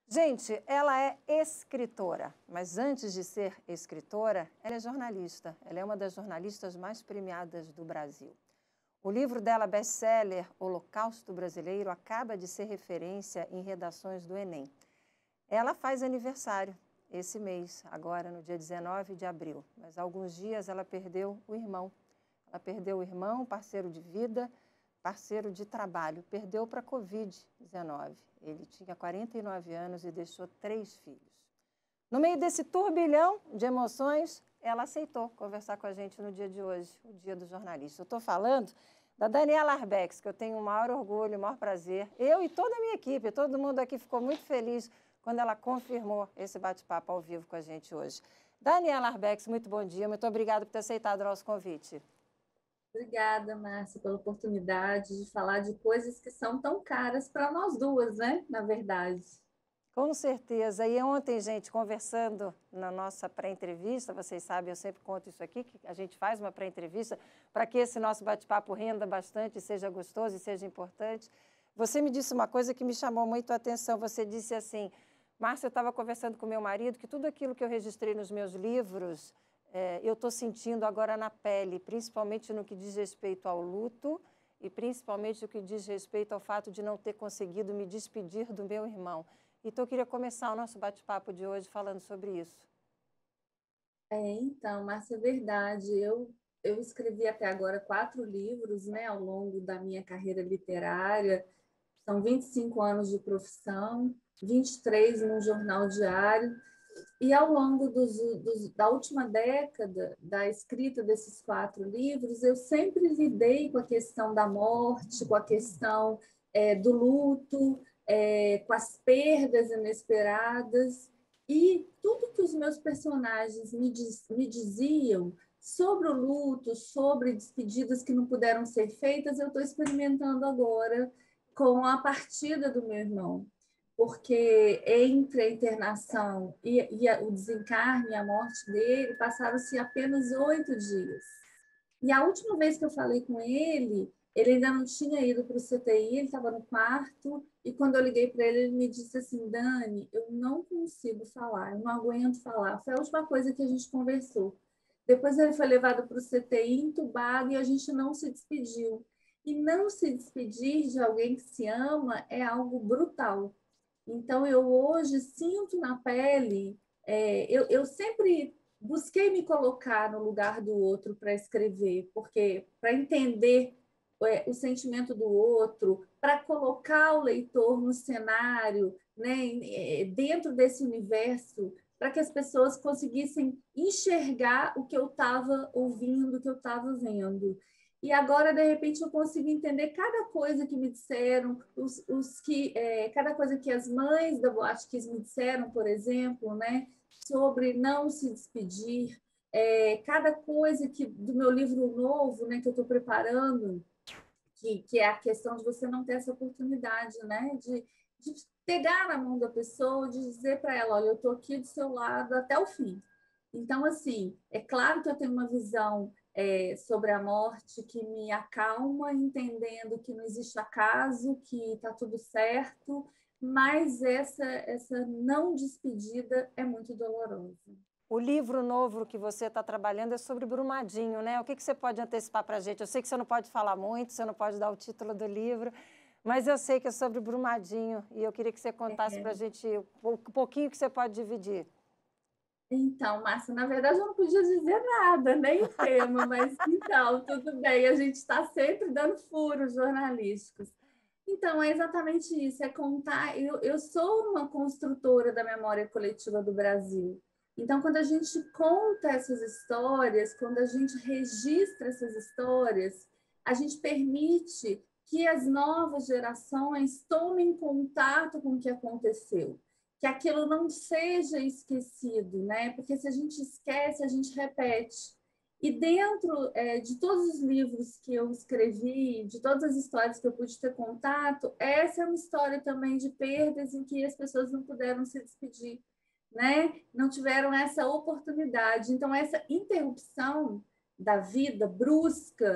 Gente, ela é escritora, mas antes de ser escritora, ela é jornalista. Ela é uma das jornalistas mais premiadas do Brasil. O livro dela, best-seller Holocausto Brasileiro, acaba de ser referência em redações do Enem. Ela faz aniversário esse mês, agora no dia 19 de abril, mas há alguns dias ela perdeu o irmão. Ela perdeu o irmão, parceiro de vida, parceiro de trabalho, perdeu para a Covid-19. Ele tinha 49 anos e deixou 3 filhos. No meio desse turbilhão de emoções, ela aceitou conversar com a gente no dia de hoje, o Dia do Jornalista. Eu estou falando da Daniela Arbex, que eu tenho o maior orgulho, o maior prazer. Eu e toda a minha equipe, todo mundo aqui ficou muito feliz quando ela confirmou esse bate-papo ao vivo com a gente hoje. Daniela Arbex, muito bom dia, muito obrigada por ter aceitado o nosso convite. Obrigada, Márcia, pela oportunidade de falar de coisas que são tão caras para nós duas, né? Na verdade. Com certeza. E ontem, gente, conversando na nossa pré-entrevista, vocês sabem, eu sempre conto isso aqui, que a gente faz uma pré-entrevista para que esse nosso bate-papo renda bastante, seja gostoso e seja importante. Você me disse uma coisa que me chamou muito a atenção. Você disse assim, Márcia, eu estava conversando com meu marido que tudo aquilo que eu registrei nos meus livros, eu estou sentindo agora na pele, principalmente no que diz respeito ao luto e principalmente no que diz respeito ao fato de não ter conseguido me despedir do meu irmão. Então, eu queria começar o nosso bate-papo de hoje falando sobre isso. Então, Márcia, é verdade. Eu escrevi até agora 4 livros, né, ao longo da minha carreira literária. São 25 anos de profissão, 23 num jornal diário. E ao longo da última década, da escrita desses 4 livros, eu sempre lidei com a questão da morte, com a questão do luto, com as perdas inesperadas. E tudo que os meus personagens me diziam sobre o luto, sobre despedidas que não puderam ser feitas, eu estou experimentando agora com a partida do meu irmão, porque entre a internação e o desencarne, a morte dele, passaram-se apenas 8 dias. E a última vez que eu falei com ele ainda não tinha ido para o CTI, ele estava no quarto, e quando eu liguei para ele, ele me disse assim, Dani, eu não consigo falar, eu não aguento falar. Foi a última coisa que a gente conversou. Depois ele foi levado para o CTI, entubado, e a gente não se despediu. E não se despedir de alguém que se ama é algo brutal. Então, eu hoje sinto na pele, eu sempre busquei me colocar no lugar do outro para escrever, porque para entender o sentimento do outro, para colocar o leitor no cenário, né, dentro desse universo, para que as pessoas conseguissem enxergar o que eu estava ouvindo, o que eu estava vendo. E agora, de repente, eu consigo entender cada coisa que me disseram, cada coisa que as mães da Boate Kiss me disseram, por exemplo, né, sobre não se despedir, cada coisa que do meu livro novo, né, que eu estou preparando, que é a questão de você não ter essa oportunidade, né, de pegar na mão da pessoa, de dizer para ela, olha, eu estou aqui do seu lado até o fim. Então, assim, é claro que eu tenho uma visão sobre a morte que me acalma, entendendo que não existe acaso, que está tudo certo, mas essa não despedida é muito dolorosa. O livro novo que você está trabalhando é sobre Brumadinho, né? O que você pode antecipar para a gente? Eu sei que você não pode falar muito, você não pode dar o título do livro, mas eu sei que é sobre Brumadinho e eu queria que você contasse para a gente um pouquinho que você pode dividir. Então, Márcia, na verdade eu não podia dizer nada, nem o tema, mas então, tudo bem, a gente está sempre dando furos jornalísticos. Então, é exatamente isso, é contar. Eu sou uma construtora da memória coletiva do Brasil. Então, quando a gente conta essas histórias, quando a gente registra essas histórias, a gente permite que as novas gerações tomem contato com o que aconteceu, que aquilo não seja esquecido, né? Porque se a gente esquece, a gente repete. E dentro de todos os livros que eu escrevi, de todas as histórias que eu pude ter contato, essa é uma história também de perdas em que as pessoas não puderam se despedir, né? Não tiveram essa oportunidade. Então, essa interrupção da vida brusca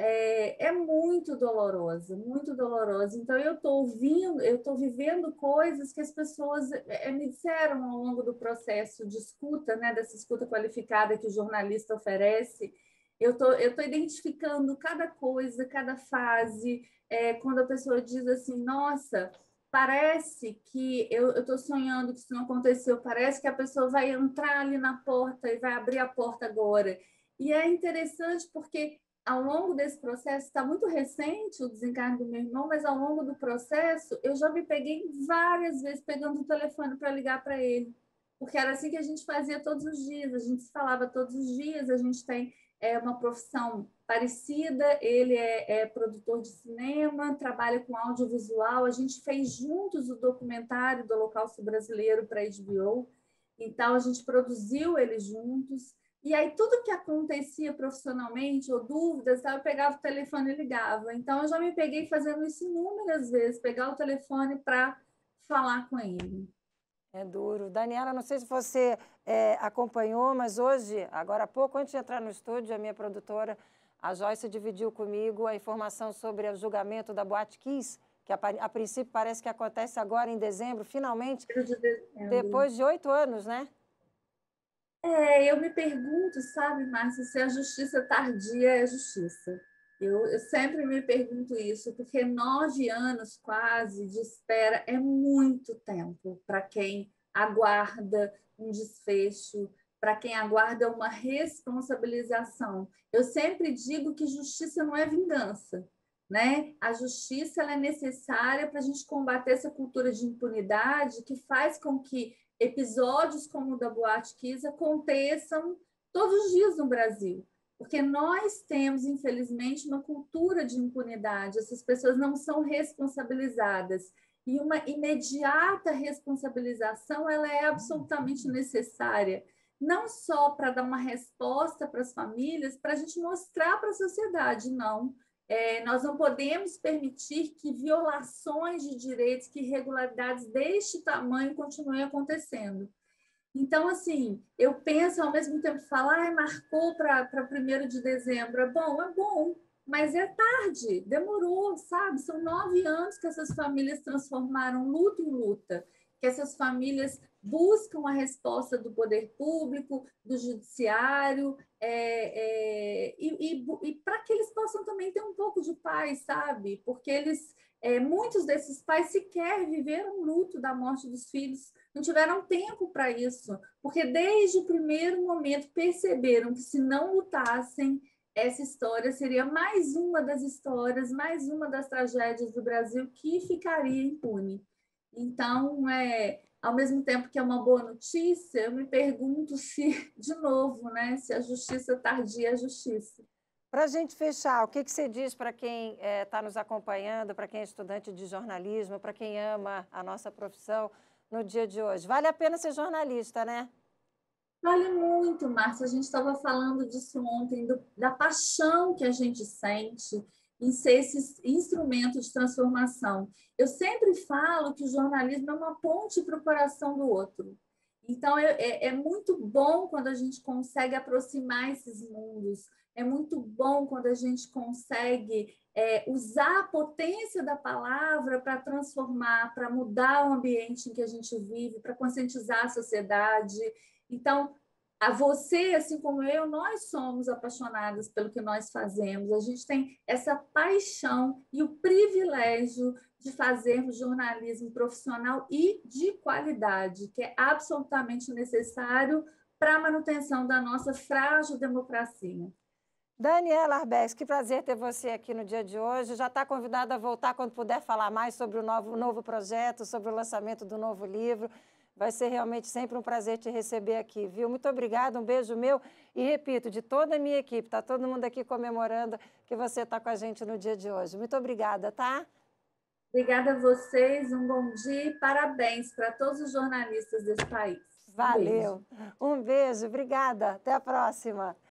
é muito dolorosa, muito dolorosa. Então, eu estou ouvindo, eu estou vivendo coisas que as pessoas me disseram ao longo do processo de escuta, né, dessa escuta qualificada que o jornalista oferece. Eu tô identificando cada coisa, cada fase. Quando a pessoa diz assim, nossa, parece que eu estou sonhando que isso não aconteceu, parece que a pessoa vai entrar ali na porta e vai abrir a porta agora. E é interessante porque ao longo desse processo, está muito recente o desencarne do meu irmão, mas ao longo do processo eu já me peguei várias vezes pegando o telefone para ligar para ele, porque era assim que a gente fazia todos os dias, a gente se falava todos os dias, a gente tem uma profissão parecida, ele é produtor de cinema, trabalha com audiovisual, a gente fez juntos o documentário do Holocausto Brasileiro para a HBO, então a gente produziu ele juntos. E aí, tudo que acontecia profissionalmente, ou dúvidas, eu pegava o telefone e ligava. Então, eu já me peguei fazendo isso inúmeras vezes, pegar o telefone para falar com ele. É duro. Daniela, não sei se você acompanhou, mas hoje, agora há pouco, antes de entrar no estúdio, a minha produtora, a Joyce, dividiu comigo a informação sobre o julgamento da Boate Kiss, que a princípio parece que acontece agora em dezembro, finalmente, depois de 8 anos, né? Eu me pergunto, sabe, Márcia, se a justiça tardia é justiça. Eu sempre me pergunto isso, porque 9 anos quase de espera é muito tempo para quem aguarda um desfecho, para quem aguarda uma responsabilização. Eu sempre digo que justiça não é vingança, né? A justiça ela é necessária para a gente combater essa cultura de impunidade que faz com que episódios como o da Boate Kiss aconteçam todos os dias no Brasil. Porque nós temos, infelizmente, uma cultura de impunidade. Essas pessoas não são responsabilizadas. E uma imediata responsabilização ela é absolutamente necessária. Não só para dar uma resposta para as famílias, para a gente mostrar para a sociedade, não. Nós não podemos permitir que violações de direitos, que irregularidades deste tamanho continuem acontecendo. Então, assim, eu penso ao mesmo tempo, falar, marcou para 1º de dezembro, é bom, mas é tarde, demorou, sabe? São 9 anos que essas famílias transformaram luta em luta, que essas famílias buscam a resposta do poder público, do judiciário, e para que eles possam também ter um pouco de paz, sabe? Porque muitos desses pais sequer viveram o luto da morte dos filhos, não tiveram tempo para isso, porque desde o primeiro momento perceberam que se não lutassem, essa história seria mais uma das histórias, mais uma das tragédias do Brasil que ficaria impune. Então, ao mesmo tempo que é uma boa notícia, eu me pergunto se, de novo, né, se a justiça tardia é justiça. Para a gente fechar, o que você diz para quem está nos acompanhando, para quem é estudante de jornalismo, para quem ama a nossa profissão no dia de hoje? Vale a pena ser jornalista, né? Vale muito, Márcia. A gente estava falando disso ontem, da paixão que a gente sente em ser esse instrumento de transformação. Eu sempre falo que o jornalismo é uma ponte para o coração do outro. Então, é muito bom quando a gente consegue aproximar esses mundos. É muito bom quando a gente consegue usar a potência da palavra para transformar, para mudar o ambiente em que a gente vive, para conscientizar a sociedade. Então, a você, assim como eu, nós somos apaixonadas pelo que nós fazemos. A gente tem essa paixão e o privilégio de fazermos jornalismo profissional e de qualidade, que é absolutamente necessário para a manutenção da nossa frágil democracia. Daniela Arbex, que prazer ter você aqui no dia de hoje. Já está convidada a voltar quando puder falar mais sobre o novo projeto, sobre o lançamento do novo livro. Vai ser realmente sempre um prazer te receber aqui, viu? Muito obrigada, um beijo meu. E repito, de toda a minha equipe, está todo mundo aqui comemorando que você está com a gente no dia de hoje. Muito obrigada, tá? Obrigada a vocês, um bom dia e parabéns para todos os jornalistas desse país. Valeu. Um beijo, obrigada. Até a próxima.